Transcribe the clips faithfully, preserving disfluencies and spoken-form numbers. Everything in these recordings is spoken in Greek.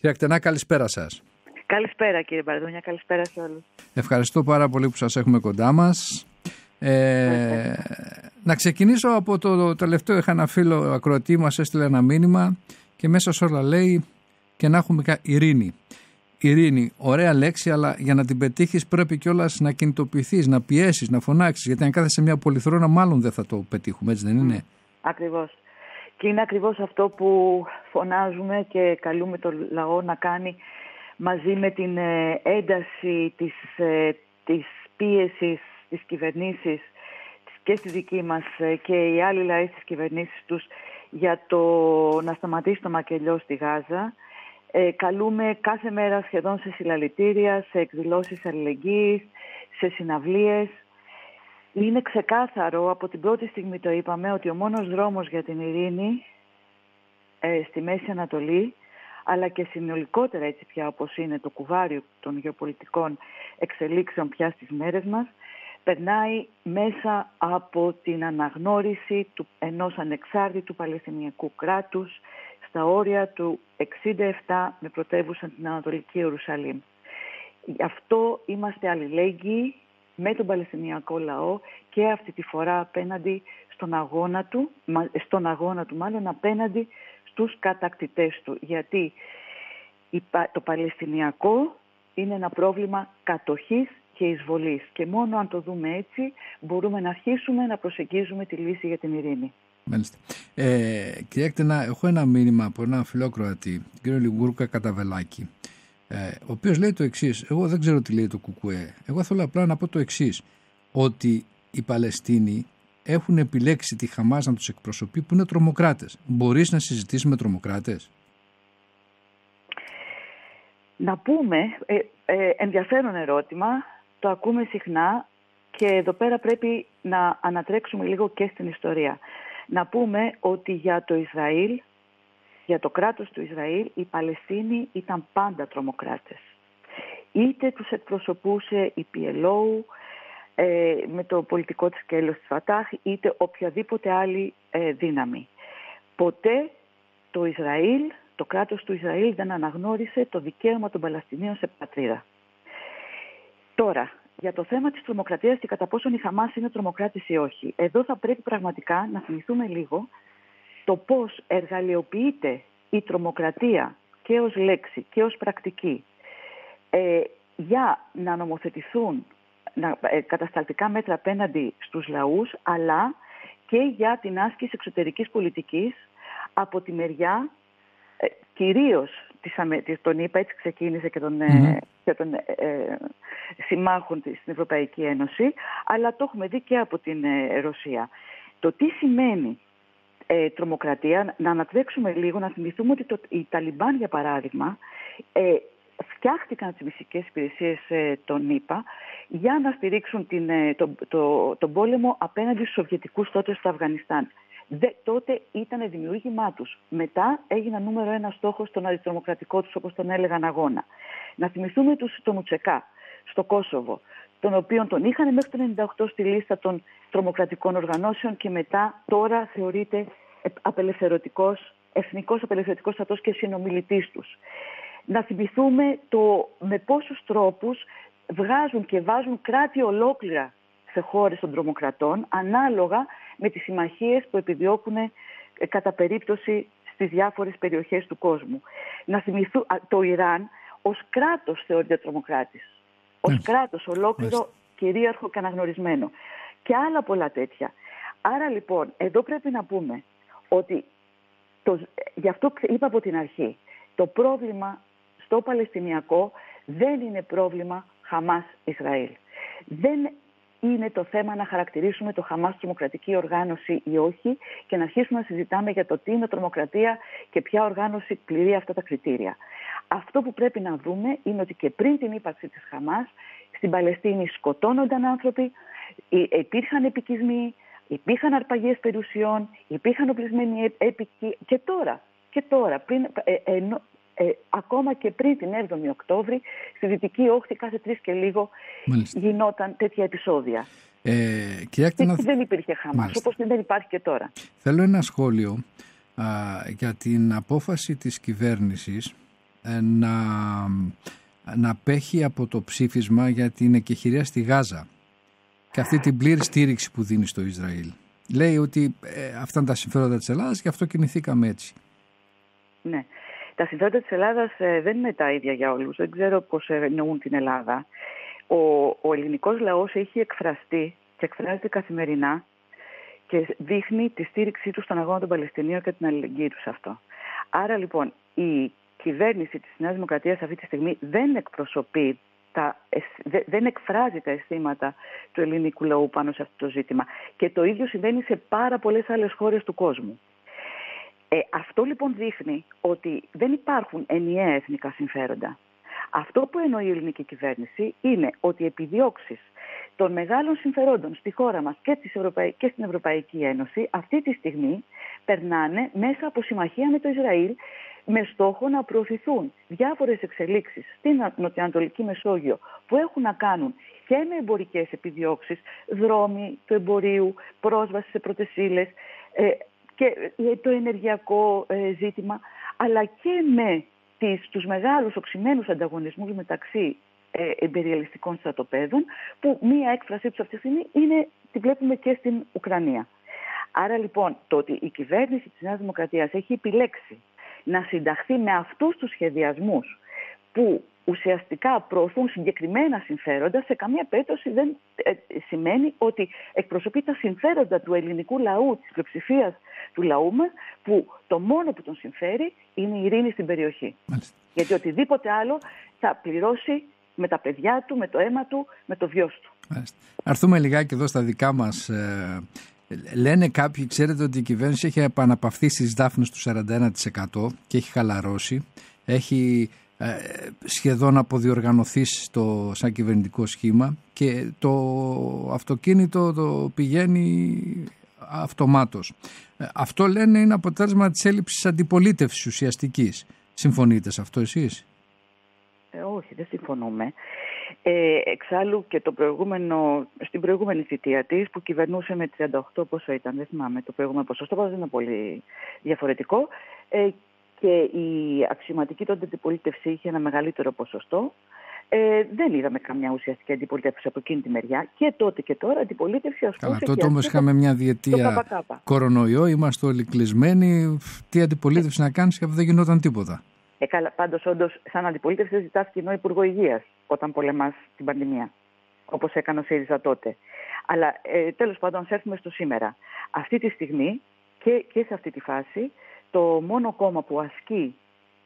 Κυρία Ακτενά, καλησπέρα σας. Καλησπέρα κύριε Μπαρδούνια, καλησπέρα σε όλους. Ευχαριστώ πάρα πολύ που σας έχουμε κοντά μας. Ε, να ξεκινήσω από το τελευταίο. Είχα ένα φίλο ακροατή, μας έστειλε ένα μήνυμα και μέσα σε όλα λέει και να έχουμε ειρήνη. Ειρήνη, ωραία λέξη, αλλά για να την πετύχεις πρέπει κιόλας να κινητοποιηθείς, να πιέσεις, να φωνάξεις. Γιατί αν κάθεσαι σε μια πολυθρόνα, μάλλον δεν θα το πετύχουμε, έτσι δεν είναι? Ακριβώς. Και είναι ακριβώς αυτό που φωνάζουμε και καλούμε το λαό να κάνει μαζί με την ένταση της, της πίεσης της κυβερνήσης και στη δική μας και οι άλλοι λαοί στις κυβερνήσεις τους για το να σταματήσει το μακελιό στη Γάζα. Ε, καλούμε κάθε μέρα σχεδόν σε συλλαλητήρια, σε εκδηλώσεις αλληλεγγύης, σε συναυλίες. Είναι ξεκάθαρο, από την πρώτη στιγμή το είπαμε, ότι ο μόνος δρόμος για την ειρήνη ε, στη Μέση Ανατολή, αλλά και συνολικότερα έτσι πια όπως είναι το κουβάριο των γεωπολιτικών εξελίξεων πια στις μέρες μας, περνάει μέσα από την αναγνώριση του, ενός ανεξάρτητου Παλαιστινιακού κράτους στα όρια του εξήντα επτά με πρωτεύουσα την Ανατολική Ιερουσαλήμ. Γι' αυτό είμαστε αλληλέγγυοι με τον Παλαιστινιακό λαό και αυτή τη φορά απέναντι στον αγώνα του, στον αγώνα του μάλλον απέναντι στους κατακτητές του. Γιατί το Παλαιστινιακό είναι ένα πρόβλημα κατοχής και εισβολής. Και μόνο αν το δούμε έτσι μπορούμε να αρχίσουμε να προσεγγίζουμε τη λύση για την ειρήνη. Μάλιστα. Ε, κυρία Ακτενά, έχω ένα μήνυμα από έναν φιλό Κροατή, τον κύριο Λιγκούρκα Καταβελάκη, ε, ο οποίος λέει το εξής. Εγώ δεν ξέρω τι λέει το Κουκουέ. Εγώ θέλω απλά να πω το εξής, ότι οι Παλαιστίνοι έχουν επιλέξει τη Χαμάς να τους εκπροσωπεί, που είναι τρομοκράτες. Μπορείς να συζητήσεις με τρομοκράτες? Να πούμε, ε, ε, ενδιαφέρον ερώτημα, το ακούμε συχνά και εδώ πέρα πρέπει να ανατρέξουμε λίγο και στην ιστορία. Να πούμε ότι για το Ισραήλ, για το κράτος του Ισραήλ, οι Παλαιστίνοι ήταν πάντα τρομοκράτες. Είτε τους εκπροσωπούσε η πι ελ ο ε, με το πολιτικό της σκέλος της Φατάχ, είτε οποιαδήποτε άλλη ε, δύναμη. Ποτέ το Ισραήλ, το κράτος του Ισραήλ δεν αναγνώρισε το δικαίωμα των Παλαιστινίων σε πατρίδα. Τώρα, για το θέμα της τρομοκρατίας και κατά πόσον η Χαμάς είναι τρομοκράτης ή όχι. Εδώ θα πρέπει πραγματικά να θυμηθούμε λίγο το πώς εργαλειοποιείται η τρομοκρατία και ως λέξη και ως πρακτική ε, για να νομοθετηθούν να, ε, κατασταλτικά μέτρα απέναντι στους λαούς, αλλά και για την άσκηση εξωτερικής πολιτικής από τη μεριά ε, κυρίως της, τον είπα, έτσι ξεκίνησε και των, mm-hmm. και των ε, ε, συμμάχων της στην Ευρωπαϊκή Ένωση, αλλά το έχουμε δει και από την ε, Ρωσία. Το τι σημαίνει ε, τρομοκρατία, να ανατρέξουμε λίγο, να θυμηθούμε ότι το, οι Ταλιμπάν, για παράδειγμα, ε, φτιάχτηκαν τις μυστικές υπηρεσίες ε, των ΗΠΑ για να στηρίξουν την, ε, το, το, τον πόλεμο απέναντι στους Σοβιετικούς τότε στο Αφγανιστάν. Δε, τότε ήταν δημιούργημά τους. Μετά έγιναν νούμερο ένα στόχος στον αντιτρομοκρατικό τους, όπως τον έλεγαν, αγώνα. Να θυμηθούμε τους, τον Ουτσεκά στο Κόσοβο, τον οποίον τον είχαν μέχρι το ενενήντα οκτώ στη λίστα των τρομοκρατικών οργανώσεων και μετά τώρα θεωρείται απελευθερωτικός, εθνικός απελευθερωτικός στρατός και συνομιλητής τους. Να θυμηθούμε το με πόσους τρόπους βγάζουν και βάζουν κράτη ολόκληρα σε χώρες των τρομοκρατών, ανάλογα με τις συμμαχίες που επιδιώκουν ε, κατά περίπτωση στις διάφορες περιοχές του κόσμου. Να θυμηθούν, το Ιράν ως κράτος θεωρείται τρομοκράτης. Ως κράτος ολόκληρο, κυρίαρχο και αναγνωρισμένο. Και άλλα πολλά τέτοια. Άρα λοιπόν, εδώ πρέπει να πούμε ότι, το, γι' αυτό είπα από την αρχή, το πρόβλημα στο Παλαιστινιακό δεν είναι πρόβλημα Χαμάς-Ισραήλ. Δεν είναι το θέμα να χαρακτηρίσουμε το Χαμάς τρομοκρατική οργάνωση ή όχι και να αρχίσουμε να συζητάμε για το τι είναι τρομοκρατία και ποια οργάνωση πληρεί αυτά τα κριτήρια. Αυτό που πρέπει να δούμε είναι ότι και πριν την ύπαρξη της Χαμάς, στην Παλαιστίνη σκοτώνονταν άνθρωποι, υπήρχαν επικισμοί, υπήρχαν αρπαγές περιουσιών, υπήρχαν οπλισμένοι έπικοι και τώρα, και τώρα πριν, ε, ε, ε, ακόμα και πριν την έβδομη Οκτώβρη, στη Δυτική Όχθη κάθε τρεις και λίγο Μάλιστα. γινόταν τέτοια επεισόδια. Ε, και και να... δεν υπήρχε Χαμάς, Μάλιστα. όπως δεν υπάρχει και τώρα. Θέλω ένα σχόλιο α, για την απόφαση της κυβέρνησης να, να απέχει από το ψήφισμα για την εκεχηρία στη Γάζα και αυτή την πλήρη στήριξη που δίνει στο Ισραήλ. Λέει ότι ε, αυτά είναι τα συμφέροντα της Ελλάδας και αυτό κινηθήκαμε έτσι. Ναι. Τα συμφέροντα της Ελλάδας ε, δεν είναι τα ίδια για όλους. Δεν ξέρω πώς εννοούν την Ελλάδα. Ο, ο ελληνικός λαός έχει εκφραστεί και εκφράζεται καθημερινά και δείχνει τη στήριξή του στον αγώνα των Παλαιστινίων και την αλληλεγγύη του σε αυτό. Άρα λοιπόν η κυβέρνηση της Νέας Δημοκρατίας αυτή τη στιγμή δεν εκπροσωπεί, τα, δεν εκφράζει τα αισθήματα του ελληνικού λαού πάνω σε αυτό το ζήτημα. Και το ίδιο συμβαίνει σε πάρα πολλές άλλες χώρες του κόσμου. Ε, αυτό λοιπόν δείχνει ότι δεν υπάρχουν ενιαία εθνικά συμφέροντα. Αυτό που εννοεί η ελληνική κυβέρνηση είναι ότι οι επιδιώξεις των μεγάλων συμφερόντων στη χώρα μας και, της Ευρωπαϊ... και στην Ευρωπαϊκή Ένωση αυτή τη στιγμή περνάνε μέσα από συμμαχία με το Ισραήλ με στόχο να προωθηθούν διάφορες εξελίξεις στην Νοτιοανατολική Μεσόγειο που έχουν να κάνουν και με εμπορικές επιδιώξεις, δρόμοι του εμπορίου, πρόσβαση σε πρώτες ύλες ε, και το ενεργειακό ε, ζήτημα, αλλά και με τις, τους μεγάλους οξυμένους ανταγωνισμούς μεταξύ ε, εμπεριαλιστικών στρατοπέδων, που μία έκφρασή τους αυτή τη στιγμή είναι, τη βλέπουμε και στην Ουκρανία. Άρα λοιπόν το ότι η κυβέρνηση της Νέας Δημοκρατίας έχει επιλέξει να συνταχθεί με αυτούς τους σχεδιασμούς που ουσιαστικά προωθούν συγκεκριμένα συμφέροντα, σε καμία περίπτωση δεν ε, σημαίνει ότι εκπροσωπεί τα συμφέροντα του ελληνικού λαού, της πλειοψηφίας του λαού μας, που το μόνο που τον συμφέρει είναι η ειρήνη στην περιοχή. Μάλιστα. Γιατί οτιδήποτε άλλο θα πληρώσει με τα παιδιά του, με το αίμα του, με το βιός του. Μάλιστα. Αρθούμε λιγάκι εδώ στα δικά μας. Ε, λένε κάποιοι, ξέρετε ότι η κυβέρνηση έχει επαναπαυθεί στις δάφνες του σαράντα ένα τοις εκατό και έχει χαλαρώσει. Έχει ε, σχεδόν αποδιοργανωθεί στο, σαν κυβερνητικό σχήμα και το αυτοκίνητο το πηγαίνει αυτομάτως. Ε, αυτό λένε είναι αποτέλεσμα της έλλειψης αντιπολίτευσης ουσιαστικής. Συμφωνείτε σε αυτό εσείς? Ε, όχι, δεν συμφωνούμε. Ε, εξάλλου και το προηγούμενο, στην προηγούμενη θητεία της που κυβερνούσε με τριάντα οκτώ πόσο ήταν, δεν θυμάμαι το προηγούμενο ποσοστό, δεν είναι πολύ διαφορετικό, ε, και η αξιωματική τότε αντιπολίτευση είχε ένα μεγαλύτερο ποσοστό. Ε, δεν είδαμε καμιά ουσιαστική αντιπολίτευση από εκείνη τη μεριά και τότε και τώρα αντιπολίτευση ασκούσε. Καλά, τότε όμως είχαμε μια διετία κορονοϊό, είμαστε όλοι κλεισμένοι. Τι αντιπολίτευση να κάνεις και δεν γινόταν τίποτα. Ε, καλά, πάντως, όντως, σαν αντιπολίτευση ζητάς κοινό Υπουργό Υγείας όταν πολεμάς την πανδημία, όπως έκανε ο ΣΥΡΙΖΑ τότε. Αλλά ε, τέλος πάντων, ας έρθουμε στο σήμερα. Αυτή τη στιγμή και, και σε αυτή τη φάση, το μόνο κόμμα που ασκεί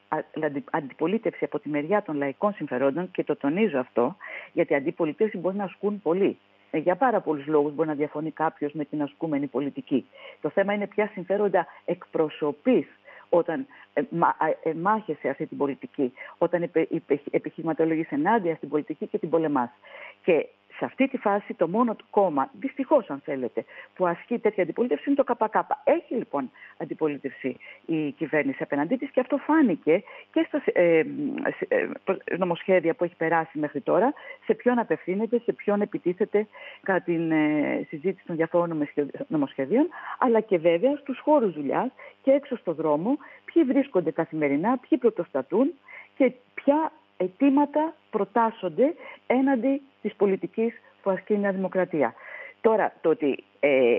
αντιπολίτευση από τη μεριά των λαϊκών συμφερόντων, και το τονίζω αυτό, γιατί αντιπολίτευση μπορεί να ασκούν πολλοί. Για πάρα πολλούς λόγους μπορεί να διαφωνεί κάποιος με την ασκούμενη πολιτική. Το θέμα είναι ποια συμφέροντα εκπροσωπείς όταν ε, μα, ε, μάχεσαι αυτή την πολιτική, όταν επε, επε, επιχειρηματολογείς ενάντια στην πολιτική και την πολεμάς. Και σε αυτή τη φάση το μόνο κόμμα, δυστυχώς αν θέλετε, που ασκεί τέτοια αντιπολίτευση είναι το ΚΚ. Έχει λοιπόν αντιπολίτευση η κυβέρνηση απέναντί της και αυτό φάνηκε και στα ε, ε, νομοσχέδια που έχει περάσει μέχρι τώρα, σε ποιον απευθύνεται, σε ποιον επιτίθεται κατά την ε, συζήτηση των διαφόρων νομοσχεδίων, αλλά και βέβαια στους χώρους δουλειάς και έξω στο δρόμο, ποιοι βρίσκονται καθημερινά, ποιοι πρωτοστατούν και ποια αιτήματα προτάσσονται έναντι της πολιτικής που ασκεί η Νέα Δημοκρατία. Τώρα, το ότι ε,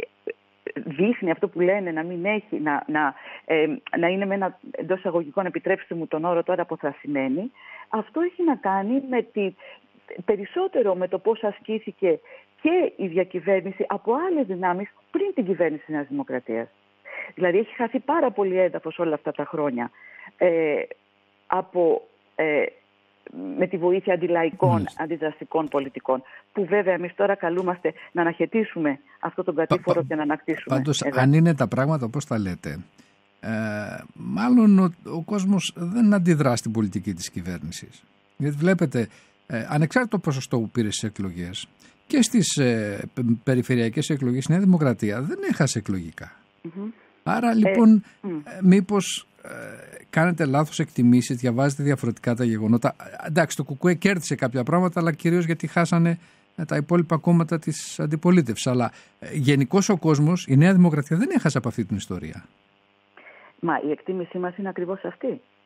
δείχνει αυτό που λένε να μην έχει, να, να, ε, να είναι με ένα εντός εισαγωγικών, επιτρέψτε μου τον όρο τώρα, αποθρασιμένη, αυτό έχει να κάνει με τη, περισσότερο με το πώς ασκήθηκε και η διακυβέρνηση από άλλες δυνάμεις πριν την κυβέρνηση της Νέας Δημοκρατίας. Δηλαδή έχει χαθεί πάρα πολύ έδαφος όλα αυτά τα χρόνια ε, από... Ε, με τη βοήθεια αντιλαϊκών, mm. αντιδραστικών πολιτικών, που βέβαια εμείς τώρα καλούμαστε να αναχαιτήσουμε αυτό τον κατήφορο πα, και να ανακτήσουμε. Πάντως, εδώ. Αν είναι τα πράγματα όπως τα λέτε, ε, μάλλον ο, ο κόσμος δεν αντιδρά στην πολιτική της κυβέρνησης. Γιατί βλέπετε, ε, ανεξάρτητο ποσοστό που πήρε στις εκλογές και στις ε, περιφερειακές εκλογές, η Νέα Δημοκρατία δεν έχασε εκλογικά. Mm-hmm. Άρα λοιπόν, ε, mm. ε, μήπως ε, κάνετε λάθος εκτιμήσεις, διαβάζετε διαφορετικά τα γεγονότα. Εντάξει, το ΚΚΕ κέρδισε κάποια πράγματα, αλλά κυρίως γιατί χάσανε τα υπόλοιπα κόμματα της αντιπολίτευσης. Αλλά ε, γενικώς ο κόσμος, η Νέα Δημοκρατία δεν έχασε από αυτή την ιστορία. Μα η εκτίμησή μας είναι ακριβώς αυτή.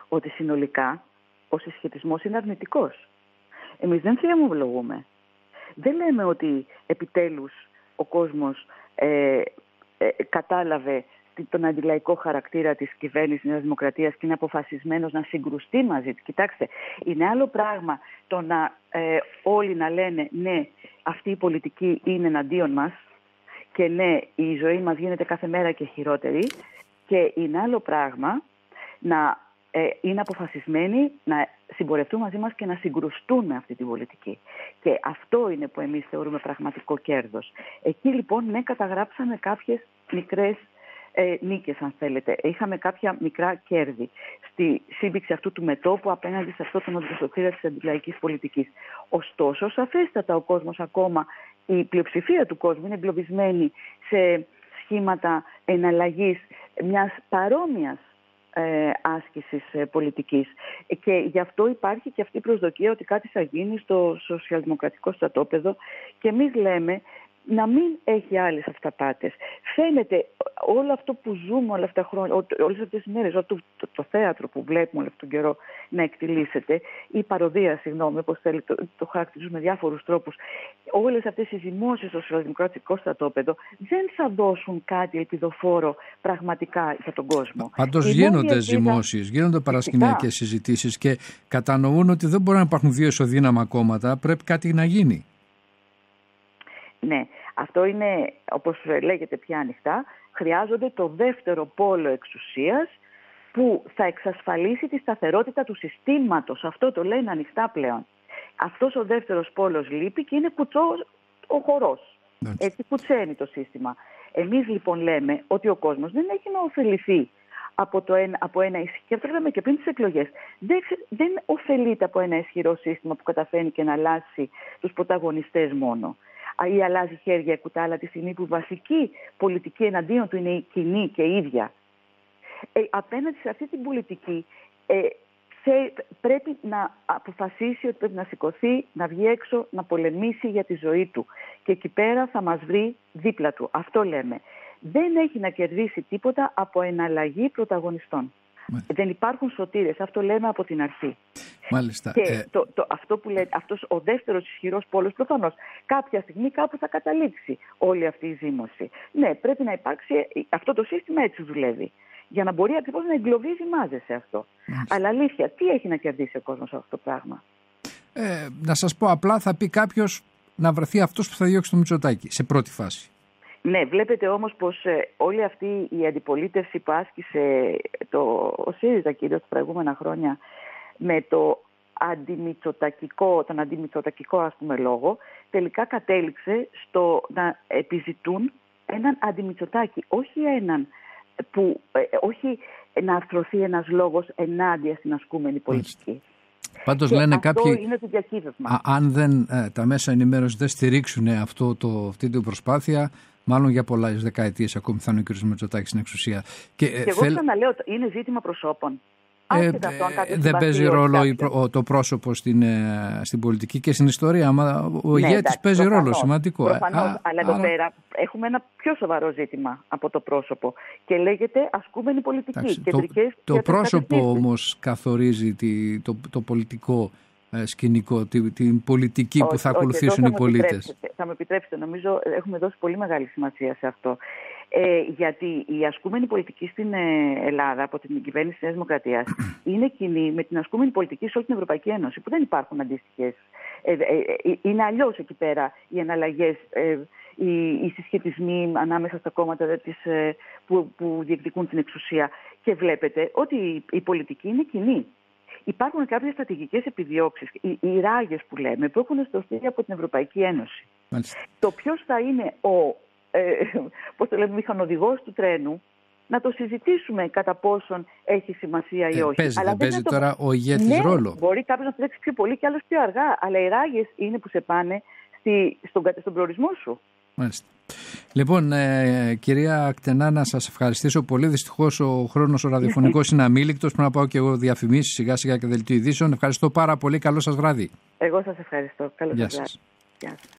ότι συνολικά ο συσχετισμός είναι αρνητικός. Εμείς δεν θεαμολογούμε. Δεν λέμε ότι επιτέλους ο κόσμος ε, ε, κατάλαβε τον αντιλαϊκό χαρακτήρα της κυβέρνησης της Νέας Δημοκρατίας και είναι αποφασισμένος να συγκρουστεί μαζί της. Κοιτάξτε, είναι άλλο πράγμα το να ε, όλοι να λένε ναι, αυτή η πολιτική είναι εναντίον μας και ναι, η ζωή μας γίνεται κάθε μέρα και χειρότερη, και είναι άλλο πράγμα να ε, είναι αποφασισμένοι να συμπορευτούν μαζί μας και να συγκρουστούν με αυτή την πολιτική. Και αυτό είναι που εμείς θεωρούμε πραγματικό κέρδος. Εκεί λοιπόν ναι, καταγράψαμε κάποιες μικρές ε, νίκες, αν θέλετε. Είχαμε κάποια μικρά κέρδη στη σύμπηξη αυτού του μετώπου απέναντι σε αυτό τον οδηγοστοθήρα της αντιλαϊκής πολιτικής. Ωστόσο, σαφέστατα ο κόσμος ακόμα, η πλειοψηφία του κόσμου είναι εγκλωβισμένη σε σχήματα εναλλαγής μιας παρόμοιας ε, άσκησης ε, πολιτικής. Και γι' αυτό υπάρχει και αυτή η προσδοκία ότι κάτι θα γίνει στο σοσιαλδημοκρατικό στρατόπεδο, και εμείς λέμε να μην έχει άλλες αυταπάτες. Φαίνεται όλο αυτό που ζούμε όλα αυτά τα χρόνια, όλες αυτές τις μέρες, το, το, το θέατρο που βλέπουμε όλο αυτόν τον καιρό να εκτιλήσεται, η παροδία, συγγνώμη, όπως θέλει, το, το χαρακτηρίζουμε με διάφορους τρόπους, όλες αυτές οι ζυμώσεις στο σοσιαλδημοκρατικό στρατόπεδο δεν θα δώσουν κάτι ελπιδοφόρο πραγματικά για τον κόσμο. Πάντως γίνονται ελπίδα... ζυμώσεις, γίνονται παρασκηνιακές συζητήσεις και κατανοούν ότι δεν μπορεί να υπάρχουν δύο ισοδύναμα κόμματα, πρέπει κάτι να γίνει. Ναι, αυτό είναι, όπως λέγεται πια ανοιχτά, χρειάζονται το δεύτερο πόλο εξουσίας που θα εξασφαλίσει τη σταθερότητα του συστήματος. Αυτό το λένε ανοιχτά πλέον. Αυτός ο δεύτερος πόλος λείπει και είναι κουτσό ο χορός. Έτσι κουτσένει το σύστημα. Εμείς λοιπόν λέμε ότι ο κόσμος δεν έχει να ωφεληθεί από, το ένα, από ένα ισχυρό, και αυτό λέμε και πριν τις εκλογές, δεν, δεν ωφελείται από ένα ισχυρό σύστημα που καταφέρνει και να αλλάξει τους πρωταγωνιστές μόνο. Ή αλλάζει χέρια κουτάλα τη στιγμή που η βασική πολιτική εναντίον του είναι κοινή και ίδια. Ε, απέναντι σε αυτή την πολιτική ε, θε, πρέπει να αποφασίσει ότι πρέπει να σηκωθεί, να βγει έξω, να πολεμήσει για τη ζωή του. Και εκεί πέρα θα μας βρει δίπλα του. Αυτό λέμε. Δεν έχει να κερδίσει τίποτα από εναλλαγή πρωταγωνιστών. Μάλιστα. Δεν υπάρχουν σωτήρες. Αυτό λέμε από την αρχή. Μάλιστα. Και ε... το, το, αυτό που λέει, αυτός ο δεύτερος ισχυρός πόλος, προφανώς κάποια στιγμή κάπου θα καταλήξει όλη αυτή η ζήμωση. Ναι, πρέπει να υπάρξει, αυτό το σύστημα έτσι δουλεύει, για να μπορεί ακριβώς να εγκλωβίζει μάζες σε αυτό. Μάλιστα. Αλλά αλήθεια, τι έχει να κερδίσει ο κόσμος αυτό το πράγμα? Ε, να σας πω απλά, θα πει κάποιος να βρεθεί αυτός που θα διώξει το Μητσοτάκη σε πρώτη φάση. Ναι, βλέπετε όμως πως ε, όλη αυτή η αντιπολίτευση που άσκησε το, ο ΣΥΡΙΖΑ κυρίως τα προηγούμενα χρόνια με το αντιμητσοτακικό, τον αντιμητσοτακικό ας πούμε λόγο, τελικά κατέληξε στο να επιζητούν έναν αντιμητσοτάκη, όχι έναν που, ε, όχι να αρθρωθεί ένας λόγος ενάντια στην ασκούμενη πολιτική. Πάντως λένε αυτό κάποιοι, είναι το διακύβευμα. Α, αν δεν, ε, τα μέσα ενημέρωση δεν στηρίξουν αυτό το, αυτή την προσπάθεια, μάλλον για πολλές δεκαετίες ακόμη θα είναι ο κ. Μητσοτάκης στην εξουσία. Και, και εγώ θέλ... ξαναλέω, είναι ζήτημα προσώπων. Ε, ε, δεν παίζει ρόλο ο, το πρόσωπο στην, ε, στην πολιτική και στην ιστορία, αλλά ο ναι, ηγέτης παίζει προφανώς, ρόλο σημαντικό. Προφανώς, Α, αλλά εδώ πέρα έχουμε ένα πιο σοβαρό ζήτημα από το πρόσωπο και λέγεται ασκούμενη πολιτική. Εντάξει, κεντρικές το, το πρόσωπο όμως καθορίζει τη, το, το πολιτικό ε, σκηνικό, την, την πολιτική όχι, που θα ακολουθήσουν όχι, οι πολίτες. Θα μου επιτρέψετε, νομίζω έχουμε δώσει πολύ μεγάλη σημασία σε αυτό. Ε, γιατί η ασκούμενη πολιτική στην Ελλάδα από την κυβέρνηση της Νέας Δημοκρατίας είναι κοινή με την ασκούμενη πολιτική σε όλη την Ευρωπαϊκή Ένωση, που δεν υπάρχουν αντίστοιχες. Ε, ε, ε, είναι αλλιώς εκεί πέρα οι εναλλαγές, ε, οι, οι συσχετισμοί ανάμεσα στα κόμματα της, ε, που, που διεκδικούν την εξουσία. Και βλέπετε ότι η, η πολιτική είναι κοινή. Υπάρχουν κάποιες στρατηγικές επιδιώξεις, οι, οι ράγες που λέμε, που έχουν στοθεί από την Ευρωπαϊκή Ένωση. Μάλιστα. Το ποιος θα είναι ο Ε, πώς το λέμε, μηχανοδηγός του τρένου, να το συζητήσουμε κατά πόσον έχει σημασία ή ε, όχι. Παίζει, αλλά δεν παίζει το... τώρα ο ηγέτης ναι, ρόλο. Μπορεί κάποιος να τρέξει πιο πολύ και άλλος πιο αργά, αλλά οι ράγες είναι που σε πάνε στη, στον, στον προορισμό σου. Μάλιστα. Λοιπόν, ε, κυρία Κτενά, να σας ευχαριστήσω πολύ. Δυστυχώς ο χρόνος ο ραδιοφωνικός είναι αμήλικτος. Πρέπει να πάω και εγώ διαφημίσεις σιγά σιγά και δελτίο ειδήσεων. Ευχαριστώ πάρα πολύ. Καλό σας βράδυ. Εγώ σας ευχαριστώ. Καλό σας βράδυ. Γεια σας.